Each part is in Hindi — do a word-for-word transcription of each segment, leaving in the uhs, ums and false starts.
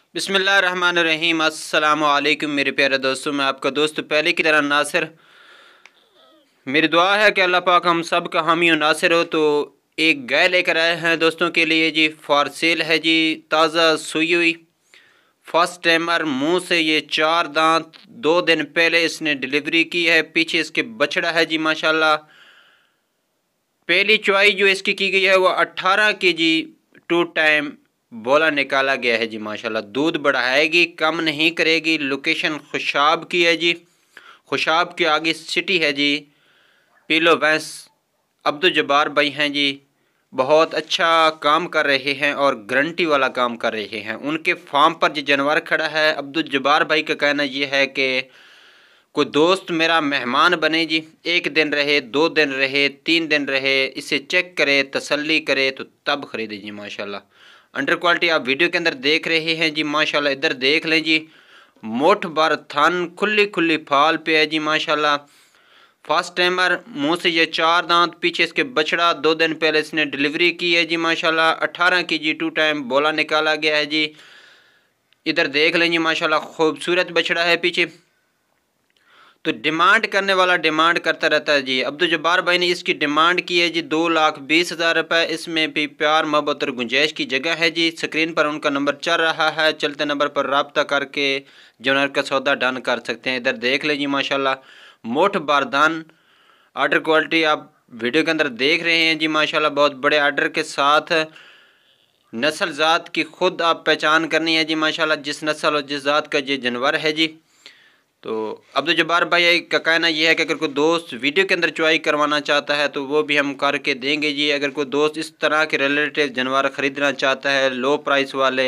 बिस्मिल्लाहिर्रहमानिर्रहीम। अस्सलामु अलैकुम मेरे प्यारे दोस्तों, मैं आपका दोस्त पहले की तरह नासिर। मेरी दुआ है कि अल्लाह पाक हम सब का हामी और नासिर हो। तो एक गाय लेकर आए हैं दोस्तों के लिए जी, फॉर सेल है जी। ताज़ा सुई हुई फर्स्ट टाइमर, मुंह से ये चार दांत, दो दिन पहले इसने डिलीवरी की है। पीछे इसके बछड़ा है जी माशाल्लाह। पहली चुवाई जो इसकी की गई है वो अट्ठारह के जी टू टाइम बोला निकाला गया है जी माशाल्लाह। दूध बढ़ाएगी, कम नहीं करेगी। लोकेशन खुशाब की है जी। खुशाब के आगे सिटी है जी। पीलो भैंस अब्दुल जब्बार भाई हैं जी, बहुत अच्छा काम कर रहे हैं और गारंटी वाला काम कर रहे हैं। उनके फार्म पर जो जानवर खड़ा है, अब्दुल जब्बार भाई का कहना यह है कि कोई दोस्त मेरा मेहमान बने जी, एक दिन रहे, दो दिन रहे, तीन दिन रहे, इसे चेक करे, तसल्ली करे तो तब खरीदे जी माशाल्लाह। अंडर क्वालिटी आप वीडियो के अंदर देख रहे हैं जी माशाल्लाह। इधर देख लें जी, मोठ बार थन, खुली खुली फाल पे है जी माशाल्लाह। फर्स्ट टाइमर, मुंह से ये चार दांत, पीछे इसके बछड़ा, दो दिन पहले इसने डिलीवरी की है जी माशाल्लाह। अठारह के जी टू टाइम बोला निकाला गया है जी। इधर देख लें जी माशाल्लाह, खूबसूरत बछड़ा है पीछे। तो डिमांड करने वाला डिमांड करता रहता है जी। अब्दुल जब्बार भाई ने इसकी डिमांड की है जी दो लाख बीस हज़ार रुपये। इसमें भी प्यार मोहब्बत और गुंजाइश की जगह है जी। स्क्रीन पर उनका नंबर चल रहा है, चलते नंबर पर रब्ता करके जानवर का सौदा डन कर सकते हैं। इधर देख लें जी माशाल्लाह, मोठ बारदान आर्डर क्वालिटी आप वीडियो के अंदर देख रहे हैं जी माशाल्लाह। बहुत बड़े आर्डर के साथ नस्ल ज़ात की खुद आप पहचान करनी है जी माशाल्लाह, जिस नस्ल और जिस ज़ात का ये जानवर है जी। तो अब्दुल जब्बार भाई का कहना यह है कि अगर कोई दोस्त वीडियो के अंदर चुवाई करवाना चाहता है तो वो भी हम करके देंगे जी। अगर कोई दोस्त इस तरह के रिलेटिव जानवर ख़रीदना चाहता है, लो प्राइस वाले,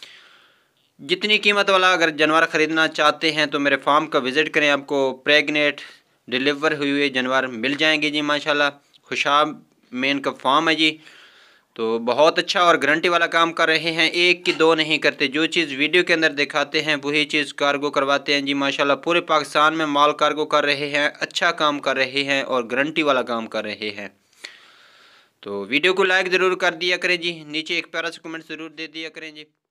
जितनी कीमत वाला अगर जानवर ख़रीदना चाहते हैं तो मेरे फार्म का विज़िट करें, आपको प्रेगनेंट डिलीवर हुए हुए जानवर मिल जाएंगे जी माशाल्लाह। खुशाब में इनका फार्म है जी। तो बहुत अच्छा और गारंटी वाला काम कर रहे हैं, एक की दो नहीं करते। जो चीज़ वीडियो के अंदर दिखाते हैं वही चीज़ कार्गो करवाते हैं जी माशाल्लाह। पूरे पाकिस्तान में माल कार्गो कर रहे हैं, अच्छा काम कर रहे हैं और गारंटी वाला काम कर रहे हैं। तो वीडियो को लाइक ज़रूर कर दिया करें जी, नीचे एक प्यारा सा कमेंट ज़रूर दे दिया करें जी।